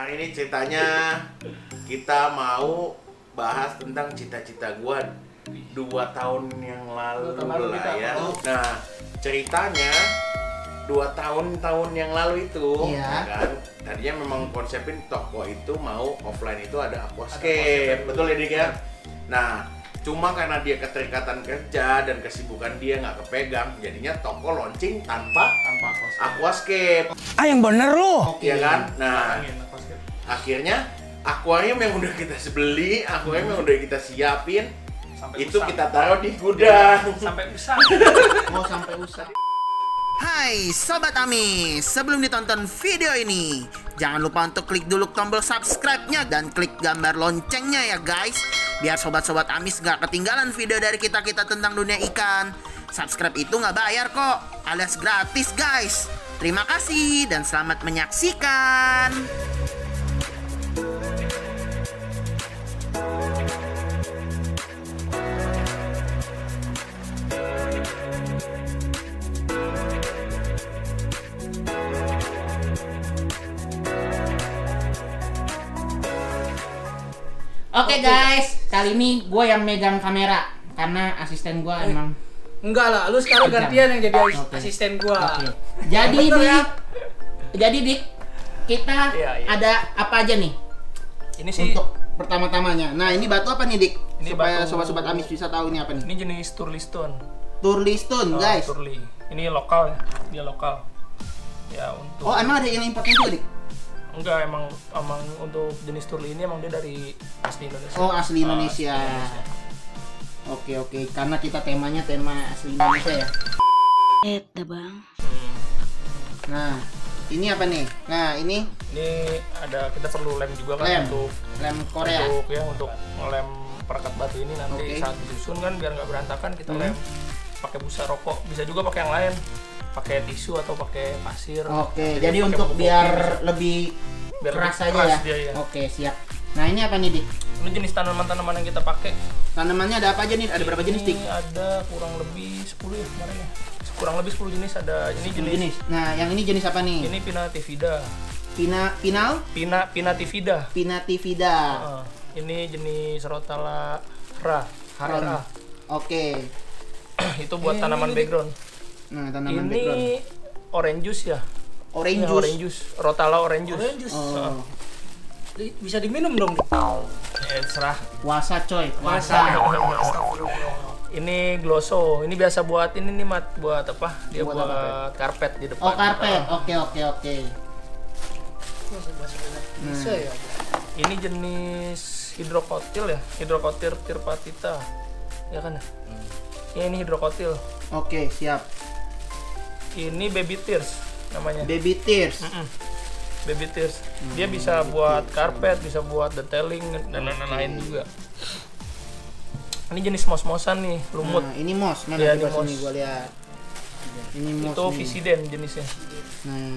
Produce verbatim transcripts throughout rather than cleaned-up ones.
hari ini ceritanya kita mau bahas tentang cita-cita gua dua tahun yang lalu lah ya. Nah, ceritanya dua tahun-tahun yang lalu itu, iya. kan, tadinya memang konsepin toko itu mau offline itu ada aquascape, betul ya Dik ya? Nah, cuma karena dia keterikatan kerja dan kesibukan dia nggak kepegang, jadinya toko launching tanpa tanpa aquascape. Ah yang bener loh. Iya kan? Nah, akhirnya akuarium yang udah kita beli, akuarium yang udah kita siapin, sampai itu usang. Kita taruh di gudang sampai usang. Mau sampai usang. Hai Sobat Amis, sebelum ditonton video ini, jangan lupa untuk klik dulu tombol subscribe-nya dan klik gambar loncengnya ya guys, biar Sobat-Sobat Amis gak ketinggalan video dari kita-kita tentang dunia ikan. Subscribe itu gak bayar kok, alias gratis guys. Terima kasih dan selamat menyaksikan. Oke okay, guys, kali ini gue yang megang kamera karena asisten gue eh, emang enggak lah, lu sekarang gantian yang jadi okay. asisten gue. Okay. Jadi Dik, ya? jadi Dik, kita iya, iya. ada apa aja nih? Ini sih untuk pertama-tamanya. Nah ini batu apa nih Dik? Ini supaya batu... sobat-sobat Amis bisa tahu ini apa nih? Ini jenis Turlistone. Turlistone oh, guys. Turli. Ini lokal ya, dia lokal. Ya untuk. Oh emang ada yang importnya juga Dik? Enggak, emang emang untuk jenis turli ini emang dia dari asli Indonesia. Oh, asli Indonesia. Oh, asli Indonesia. Oke, oke. Karena kita temanya tema asli Indonesia ya. Eh, Bang. Hmm. Nah, ini apa nih? Nah, ini ini ada kita perlu lem juga kan lem. untuk lem Korea. Untuk ya untuk ngelem perekat batu ini nanti okay. saat disusun kan biar nggak berantakan kita hmm. lem pakai busa rokok. Bisa juga pakai yang lain. Pakai tisu atau pakai pasir. Oke, jadi, jadi untuk biar lebih biar keras aja ya. Dia, ya. Oke, siap. Nah, ini apa nih, Dik? Ini jenis tanaman-tanaman yang kita pakai. Tanamannya ada apa aja nih? Ada berapa jenis, Dik? Ini ada kurang lebih sepuluh ya kemarin ya. Kurang lebih sepuluh jenis ada. Ini jenis. jenis. Nah, yang ini jenis apa nih? Ini Pinatifida. Pina Pinal? Pina Pinatifida. Pinatifida. Uh, ini jenis Rotala Ra, H R A. Oke. Itu buat eh, tanaman background. Nah, tanaman ini background. Orange juice ya. Orange ya, juice. Orange juice. Rotala orange juice. Orange juice. Oh. Uh. Bisa diminum dong. Ya, serah. Puasa coy, puasa. Ini glosso. Ini biasa buat ini nih Mat, buat apa? Dia buat, buat apa? Karpet di depan. Oh, karpet. Oke, oke, oke. Bisa ya. Ini jenis hidrokotil ya, hidrokotil tirpatita. Ya kan ya? Hmm. Ya, ini hidrokotil. Oke, siap. Ini baby tears namanya. Baby tears. Mm -mm. Baby tears. Hmm, dia bisa buat karpet, bisa buat detailing dan lain-lain okay. juga. Ini jenis mos-mosan nih, lumut. Nah, ini mos, mana ya, di sini gua lihat. Ini mos. Itu visiden jenisnya. Nah.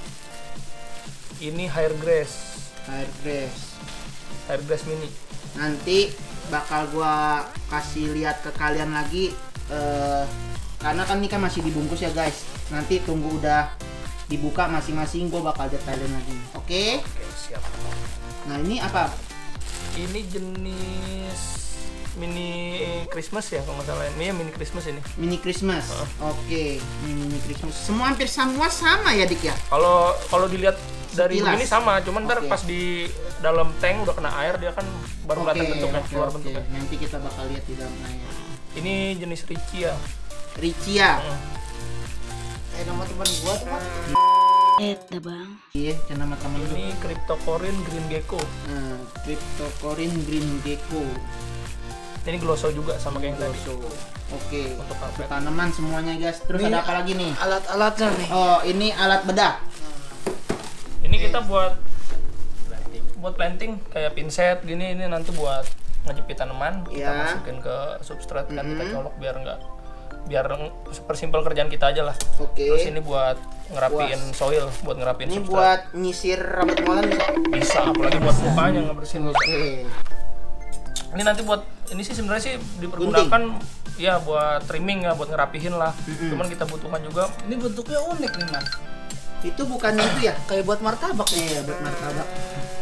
Ini hair grass. Hair grass. Hair grass mini. Nanti bakal gua kasih lihat ke kalian lagi uh, karena kan ini kan masih dibungkus ya guys. Nanti tunggu udah dibuka masing-masing gue bakal detailin lagi. Oke? Okay? Oke, siap. Nah, ini apa? Ini jenis mini Christmas ya kalau nggak salah. Ini ya mini Christmas ini. Mini Christmas. Uh. Oke, okay. Mini Christmas. Semua hampir semua sama ya, Dik ya? Kalau kalau dilihat dari Sekilas. ini sama, cuman ntar okay. pas di dalam tank udah kena air dia kan baru kelihatan okay, bentuknya, okay, keluar okay. bentuknya. Nanti kita bakal lihat di dalam air. Ini jenis Richia. Richia. Hmm. Eh, nama teman gua tuh Pak. Eh, Bang. Iya, nama teman lu. Ini Cryptocorin green gecko. Nah, Cryptocorin green gecko. Ini glosso juga sama kayak yang tadi. Oke. Okay. Untuk karpet. Tanaman semuanya guys. Terus ini ada apa lagi nih? Alat-alatnya nih. Oh, ini alat bedah. Ini kita buat planting. Buat planting kayak pinset gini, ini nanti buat ngejepit tanaman, kita ya. masukin ke substrat kan mm-hmm. kita colok biar enggak biar persimpel kerjaan kita aja lah. Oke. Terus ini buat ngerapiin Puas. soil, buat ngerapiin ini substrat. Buat nyisir rambut molen bisa? Bisa, apalagi buat mukanya ngebersihin. Oke. Okay. Ini nanti buat ini sih sebenarnya sih dipergunakan Gunting. ya buat trimming ya, buat ngerapihin lah. Mm-hmm. Cuman kita butuhkan juga. Ini bentuknya unik nih Mas. Itu bukannya itu ya? Kayak buat martabak. Iya, buat martabak.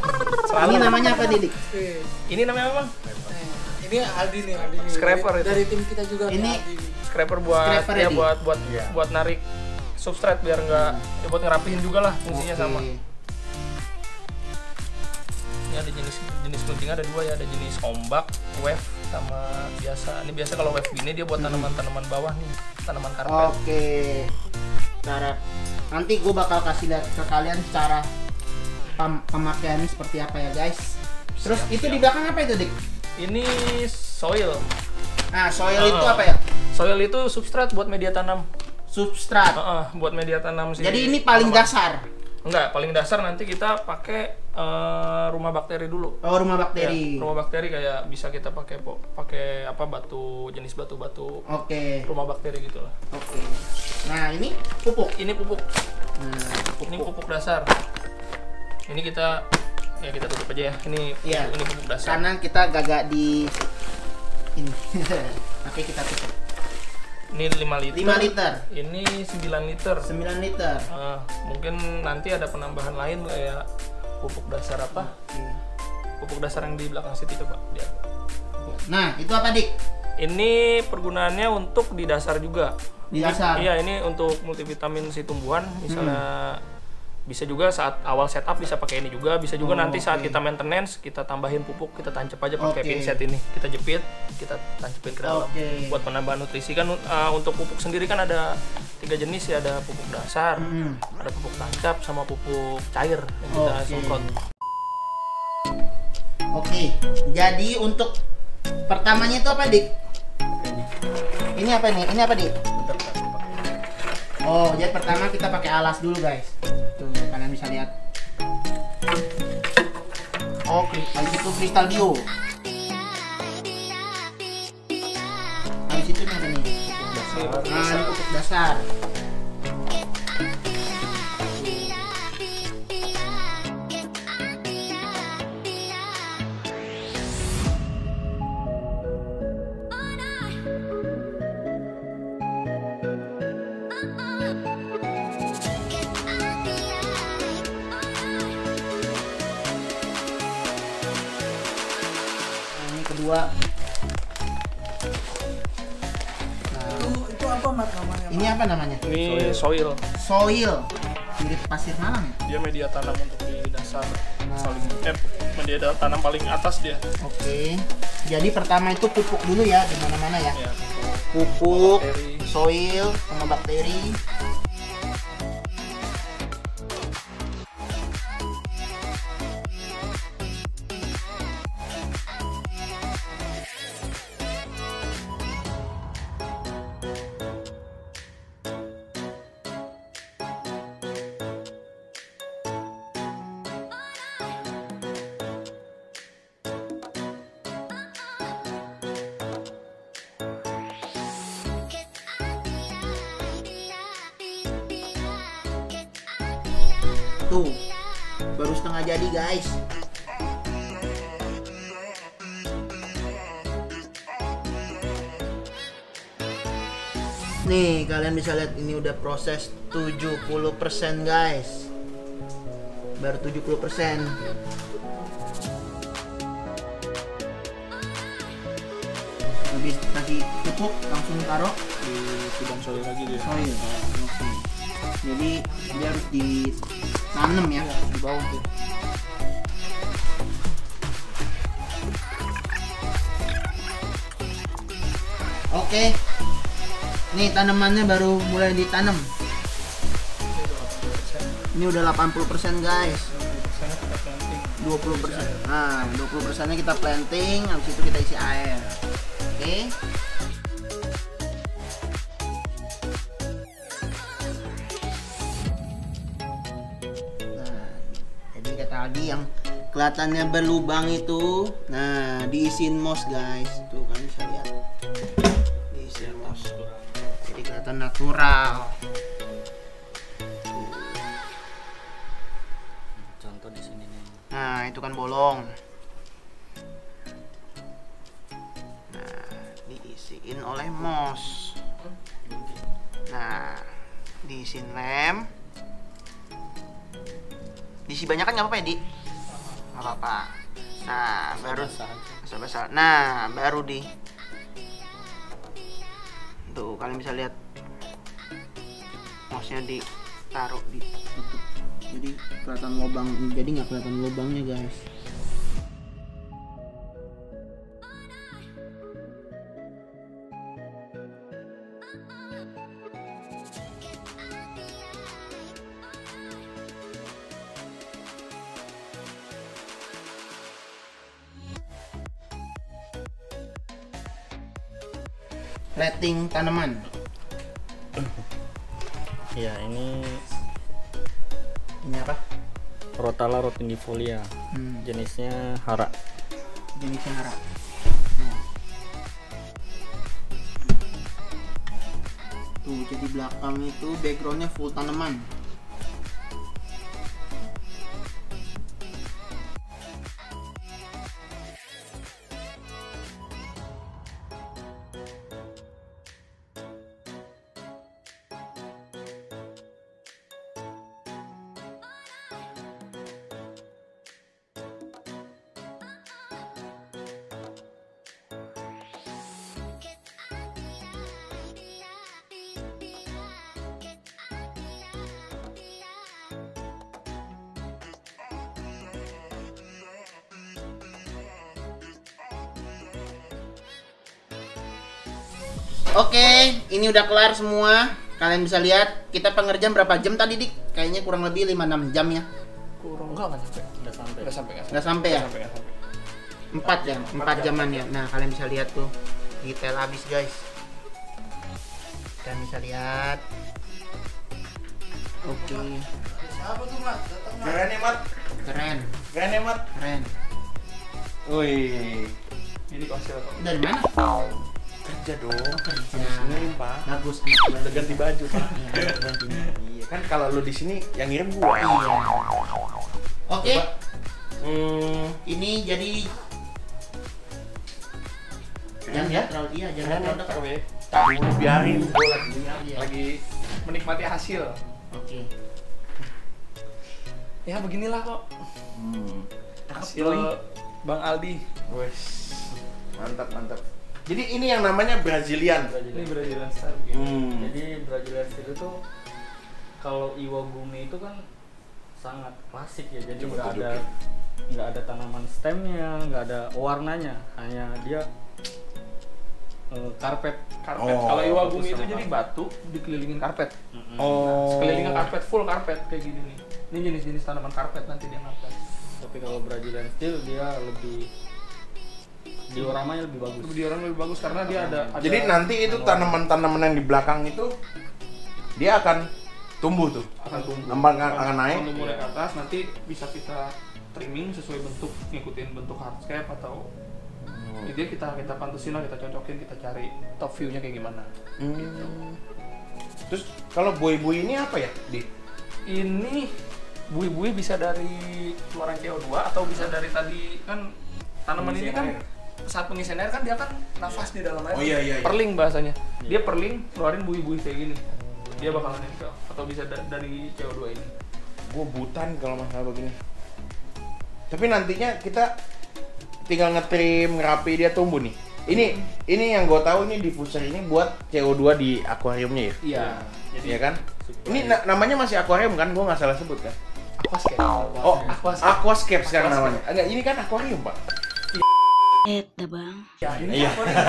Selalu. Ini namanya apa, Didik? Eh, Ini namanya apa, Bang? eh, ini Aldi nih, Aldi nih. Scraper dari, itu. dari tim kita juga. nih, Ini Aldi nih. Scraper buat Scraper ya ya, Di? buat buat Iya. buat narik substrate biar nggak ya buat ngerapihin juga lah fungsinya Oke. sama. Ini ada jenis jenis gunting ada dua ya, ada jenis ombak, wave sama biasa. Ini biasa kalau wave gini dia buat tanaman-tanaman bawah nih, tanaman karpet. Oke. Cara nanti gue bakal kasih lihat ke kalian cara pem pemakaiannya seperti apa ya guys. Terus Siap, itu siap. di belakang apa itu, Dik? Ini soil. Nah, soil Ah. itu apa ya? Soil itu substrat buat media tanam. Substrat. Heeh, buat media tanam sih. Jadi ini paling dasar. Enggak, paling dasar nanti kita pakai eh, rumah bakteri dulu. Oh, rumah bakteri. Ya, rumah bakteri kayak bisa kita pakai po- pakai apa batu jenis batu-batu Oke. rumah bakteri gitu lah. Oke. Nah, ini pupuk. Ini pupuk. Nah, Ini pupuk dasar. Ini kita ya kita tutup aja ya. Ini Iya. ini pupuk dasar. karena kita gagak di ini. Oke, kita tutup. Ini lima liter. lima liter. Ini sembilan liter. sembilan liter. Ah, mungkin nanti ada penambahan lain kayak pupuk dasar apa? Oke. Pupuk dasar yang di belakang situ coba lihat. Nah, itu apa, Dik? Ini pergunaannya untuk di dasar juga. Di Ini- dasar? Iya, ini untuk multivitamin si tumbuhan. Misalnya bisa juga saat awal setup bisa pakai ini juga. Bisa juga Oh, nanti saat oke. kita maintenance kita tambahin pupuk, kita tancap aja pakai Oke. pinset ini. Kita jepit, kita tancapin ke dalam. Oke. Buat penambahan nutrisi kan uh, untuk pupuk sendiri kan ada tiga jenis ya, ada pupuk dasar, Hmm. ada pupuk tancap sama pupuk cair yang kita Oke. semprot. Oke. Jadi untuk pertamanya itu apa, Dik? Ini apa nih? Ini apa, Dik? Oh, jadi pertama kita pakai alas dulu, guys. Tuh, kalian bisa lihat. Oh, kri- habis itu kristal bio. Habis itu nih apa nih? Nah, ini pupuk dasar. Nah, ini kedua. Nah, Itu, itu apa mat namanya? ini apa namanya? Ini soil. Soil. Mirip pasir malam ya? Dia media tanam untuk di dasar. Nah. Paling eh, media tanam paling atas dia. Oke. Jadi pertama itu pupuk dulu ya di mana-mana ya. Ya. Pupuk, Bakteri. soil, sama bakteri. Tuh, baru setengah jadi guys. Nih, kalian bisa lihat ini udah proses tujuh puluh persen guys. Baru tujuh puluh persen. Habis kasih pupuk langsung taruh Di sidang soil lagi dia. soil. Oke. Jadi dia harus ditanam ya. Di bawah tuh. Oke. Nih tanamannya baru mulai ditanam. Ini udah delapan puluh persen guys. Sana kita planting. dua puluh persen. Nah, dua puluh persen-nya kita planting, habis itu kita isi air. Oke. Nah, jadi kayak tadi yang kelihatannya berlubang itu, nah diisiin moss guys. Tuh kan bisa lihat. Diisiin moss. Jadi kelihatan natural. Contoh di sini nih. Nah, itu kan bolong. Nah, diisiin oleh moss. Nah, diisiin lem. Diisi banyak kan nggak apa-apa ya, Di? nggak apa-apa. Nah baru basah-basah. Nah baru di tuh kalian bisa lihat mouse-nya ditaruh ditutup, jadi kelihatan lubang, jadi nggak kelihatan lubangnya guys. Rating tanaman. Ya, ini Ini apa? Rotala rotundifolia. Hmm, Jenisnya hara. jenisnya hara. Tuh, jadi belakang itu backgroundnya full tanaman. Oke, ini udah kelar semua. Kalian bisa lihat, kita pengerjaan berapa jam tadi, Dik? Kayaknya kurang lebih lima enam jam ya. Kurang enggak kan sampai. Udah sampai. Enggak sampai enggak Nggak sampai ya? sampai. Nggak sampai. empat jam, empat jaman ya. Nah, kalian bisa lihat tuh, detail habis guys. Kalian bisa lihat. Oke, Siapa tuh Mat? Datang Mat. Keren ya, Mat. keren, Keren ya, Mat. keren. Wih. Ini hasil kok. Dari mana? Kerja dong. Kerja. Ngirim, Pak. Bagus. Udah ganti baju, Pak. Iya, gantinya. Iya, kan kalau lu di sini yang ngirim gua. Iya. Oke, Hmm, ini jadi jangan ya? terlalu iya, jangan Keren ya, terlalu dekat. Oke. Tahu biarin gua lagi. Iya. Lagi menikmati hasil. Oke. Ya beginilah kok Hmm. hasil Bang Aldi. Wes. Mantap, mantap. Jadi ini yang namanya Brazilian. Ini Brazilian style. Hmm. Jadi Brazilian steel itu kalau Iwagumi itu kan sangat klasik ya. Jadi Coba nggak ada tunjukin. nggak ada tanaman stemnya, nggak ada warnanya, hanya dia eh, karpet. Karpet. Oh, Kalau Iwagumi fokus itu sama jadi karpet. batu dikelilingin karpet. Mm-mm. Oh. Sekelilingnya karpet, full karpet kayak gini nih. Ini jenis-jenis tanaman karpet nanti dia ngapet. Tapi kalau Brazilian steel dia lebih dioramanya lebih bagus. Lebih di orang lebih bagus karena dia ada, ada Jadi nanti itu tanaman-tanaman yang di belakang itu dia akan tumbuh tuh. akan tumbuh. Akan, akan naik. Akan tumbuh naik ke atas, nanti bisa kita trimming sesuai bentuk, ngikutin bentuk hardscape atau Hmm. jadi kita kita pantusin lah, kita cocokin, kita cari top view-nya kayak gimana. Hmm. Terus kalau buih-buih ini apa ya, Di? Ini buih-buih bisa dari keluaran C O dua atau bisa dari tadi kan tanaman ini kan saat pengisian air kan dia kan nafas di dalam air. Oh, iya, iya, iya. Perling bahasanya. Dia perling keluarin buih-buih kayak gini. Dia bakalan nempel atau bisa da- dari C O dua ini. Gue butan kalau masalah begini. Tapi nantinya kita tinggal ngetrim, ngerapi, dia tumbuh nih. Ini ini yang gue tahu ini diffuser ini buat C O dua di akuariumnya ya. Iya. Jadi Iya kan? Ini na- namanya masih akuarium kan? Gue nggak salah sebut kan? aquascape. Oh, aquascape. aquascape sekarang Aquascape. namanya. Enggak, ini kan akuarium, Pak. Eta bang. Ya, ini Iya. aquarium.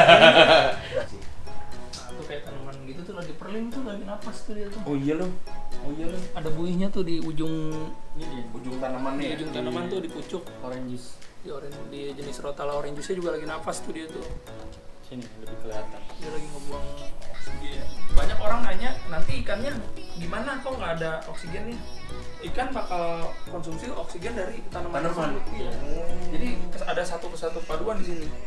Nah, tuh kayak tanaman gitu tuh lagi perling tuh, lagi napas tuh dia tuh. Oh iya loh. Oh iya loh. Ada buihnya tuh di ujung Ini dia, Ujung di tanamannya. ujung tanaman tuh di pucuk. orange juice. Di orange, di jenis Rotala orange juice juga lagi napas tuh dia tuh. Sini lebih kelihatan. Dia lagi ngebuang oksigen. Banyak orang nanya, nanti ikannya gimana kok nggak ada oksigennya? Ikan bakal konsumsi oksigen dari tanaman. Tanaman. tersebut. Iya. Jadi kes- ada satu kesatu paduan di sini.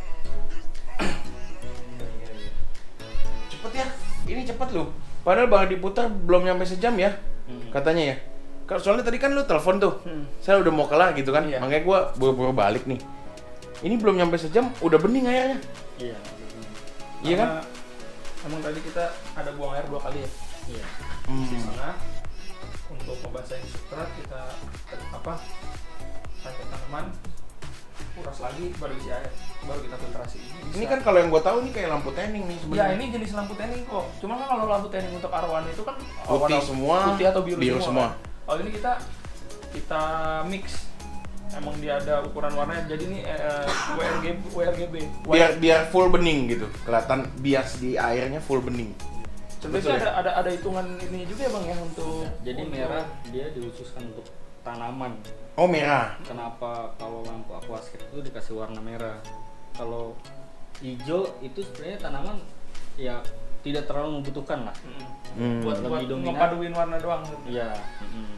Cepet ya. Ini cepet loh. Padahal bakal diputar belum nyampe sejam ya. Hmm. Katanya ya. Kalau soalnya tadi kan lu telepon tuh. Hmm. Saya udah mau kelar gitu kan. Iya. Makanya gua buru-buru balik nih. Ini belum nyampe sejam udah bening airnya. Iya. Iya kan? Karena Emang tadi kita ada buang air dua kali ya. Iya. Di Hmm. sana untuk membasahin substrat kita apa pakai tanaman, kuras lagi, baru isi air, baru kita filtrasi. Bisa. Ini kan kalau yang gue tahu ini kayak lampu tanning nih Ya sebenarnya. ini jenis lampu tanning kok. Cuma kan kalau lampu tanning untuk arwana itu kan Putih warna semua, putih atau biru, biru semua. kan. Kalau ini kita kita mix. Emang dia ada ukuran warnanya. Jadi ini eh, W R G B, W R G B. Biar biar full bening gitu, kelihatan bias di airnya full bening. Sebenarnya ada ada ada hitungan ini juga ya Bang ya untuk Jadi untuk- merah dia dikhususkan untuk tanaman. Oh merah. Kenapa kalau lampu aquascape itu dikasih warna merah? Kalau hijau itu sebenarnya tanaman ya tidak terlalu membutuhkan lah. Mm-mm. Hmm. buat buat Lebih dominan. ngepaduin warna doang. Iya. mm-mm.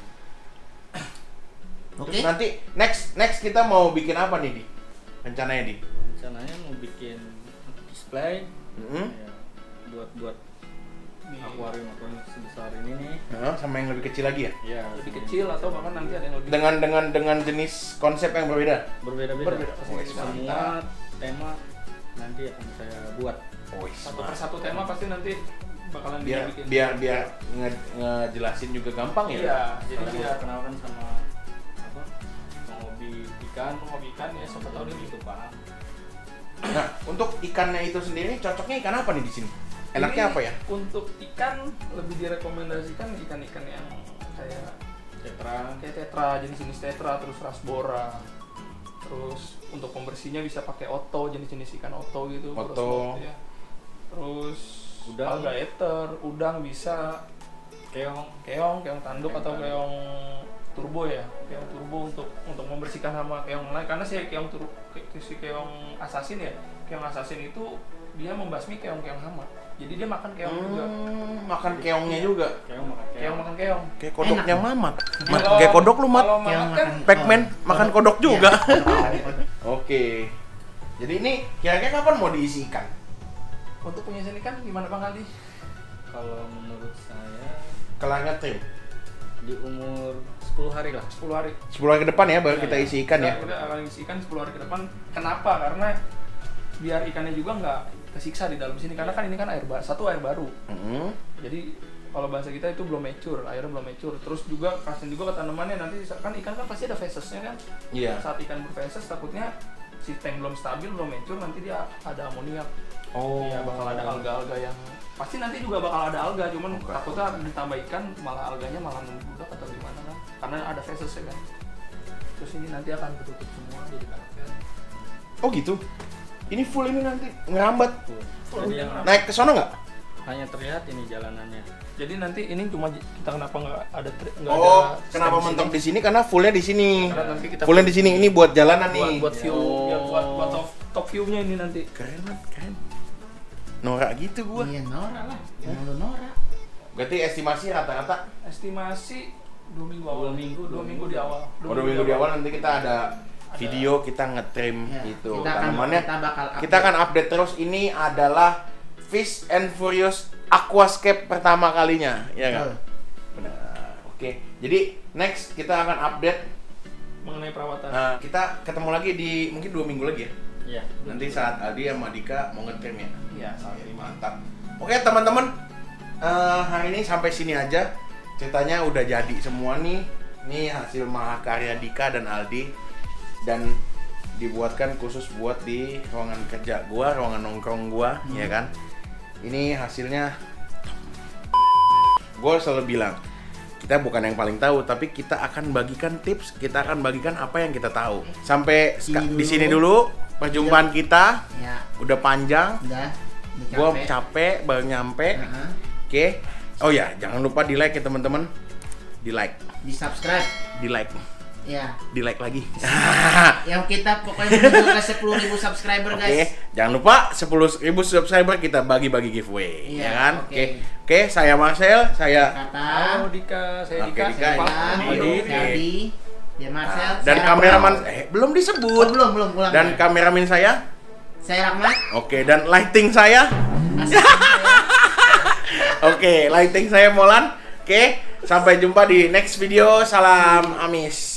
Oke. Terus nanti next next kita mau bikin apa nih di? Rencananya di? Rencananya mau bikin display Hmm? ya, buat buat Di- akuarium akuarium sebesar ini nih. Nah, sama yang lebih kecil lagi ya? Ya lebih kecil atau bahkan nanti ada yang lebih Dengan dengan dengan jenis konsep yang berbeda. berbeda-beda. Berbeda. Oh, Semua tema nanti akan saya buat. Oh, satu persatu tema pasti nanti bakalan biar dibikin. biar biar nge- ngejelasin juga gampang ya. Iya, jadi Jadi biar biar kenalkan sama apa? Hobi ikan, hobi ikan ya siapa tahu dia itu paham. Nah, untuk ikannya itu sendiri cocoknya ikan apa nih di sini? Enaknya Ini apa ya? Untuk ikan lebih direkomendasikan ikan-ikan yang kayak Tetra. kayak tetra, jenis-jenis tetra, terus rasbora. Terus untuk pembersihnya bisa pakai oto, jenis-jenis ikan oto gitu. Oto. Terus, ya. Terus Udang. alligator, udang bisa, Keong. keong, keong tanduk Keong atau tanduk. keong turbo ya, keong turbo untuk untuk membersihkan hama keong lain. Karena si keong tur si keong assassin ya, keong assassin itu dia membasmi keong-keong hama. Jadi dia makan keong juga. Hmm, makan keongnya juga. Keong makan keong. Keong makan keong. Kayak kodoknya mamat. Ma- Kalau- kayak kodok lu mat. Kalau Keong mamat kan makan- Pac-Man Oh. makan kodok juga. Iya. Oke. Jadi ini kira-kira kapan mau diisi ikan? untuk penyisian ikan gimana Bang Aldi? Kalau menurut saya Kelangnya trim. di umur sepuluh hari lah. sepuluh hari. sepuluh hari ke depan ya baru Ya, kita ya. isi ikan ya. Kita kita akan isi ikan sepuluh hari ke depan. Kenapa? Karena biar ikannya juga nggak kesiksa di dalam sini. Karena kan ini kan air baru, satu air baru. Hmm. Jadi kalau bahasa kita itu belum mature, airnya belum mature. Terus juga kasihin juga ke tanamannya, nanti kan ikan kan pasti ada fesesnya kan. Iya. Saat ikan berfeses takutnya si tank belum stabil, belum mature, nanti dia ada amoniak. Oh. Ya bakal ada alga-alga yang pasti nanti juga bakal ada alga, cuman takutnya ditambah ikan malah alganya malah membludak atau gimana kan. Karena ada feses ya kan. Terus ini nanti akan ketutup semua jadi karpet. Oh gitu. Ini full ini nanti ngerambat. Jadi yang Naik ke sono nggak? hanya terlihat ini jalanannya. Jadi nanti ini cuma j- kita kenapa nggak ada tri- nggak Oh, ada kenapa stand mentok sini? di sini? Karena fullnya di sini. Karena nanti kita Fullnya di sini. Ini buat jalanan buat, nih. buat view, Oh. ya, buat buat top, top view-nya ini nanti. Keren banget, keren. Norak gitu gua. Iya, Nora lah. Emang lu Nora. Berarti estimasi rata-rata Estimasi dua minggu awal. Dua minggu, dua minggu di awal. oh, dua minggu di awal nanti kita ada video kita nge-trim Ya, itu kita akan tanamannya. kita bakal Kita akan update terus. Ini adalah Fish and Furious Aquascape pertama kalinya, ya nggak? Betul. Benar. Oke. Jadi next kita akan update. Mengenai perawatan. Nah, kita ketemu lagi di mungkin dua minggu lagi ya. Iya. Nanti saat Aldi sama Dika mau nge-trim ya. Iya, saat Oke, ini. mantap. Oke teman-teman, Eh, hari ini sampai sini aja. Ceritanya udah jadi semua nih. Ini hasil mahakarya Dika dan Aldi dan dibuatkan khusus buat di ruangan kerja gua, ruangan nongkrong gua, ya kan. Ini hasilnya. Gua selalu bilang, kita bukan yang paling tahu, tapi kita akan bagikan tips, kita akan bagikan apa yang kita tahu. Sampai ska- Sini di sini dulu. dulu perjumpaan kita. Ya, Udah panjang. udah. udah Gua capek. capek baru nyampe. Heeh. Oke. Oh ya, jangan lupa di like ya teman-teman. Di like, Di subscribe. di like, Ya. di like lagi. Yang kita pokoknya menuju ke sepuluh ribu subscriber, Oke, guys. jangan lupa sepuluh ribu subscriber kita bagi-bagi giveaway, Iya, ya kan? oke. Oke. Oke, saya Marcel, saya Kata Halo Dika, saya Oke, Dika. Dika. Siapa? Bang, Aldi. Aldi, dia Marcel. dan saya kameraman Rahmat. eh belum Oh, disebut. belum, belum, ulang. Dan kameramen saya. saya Rahmat. Oke, dan lighting saya. Asisten saya. Oke, lighting saya Molan. Oke, sampai jumpa di next video. Salam amis.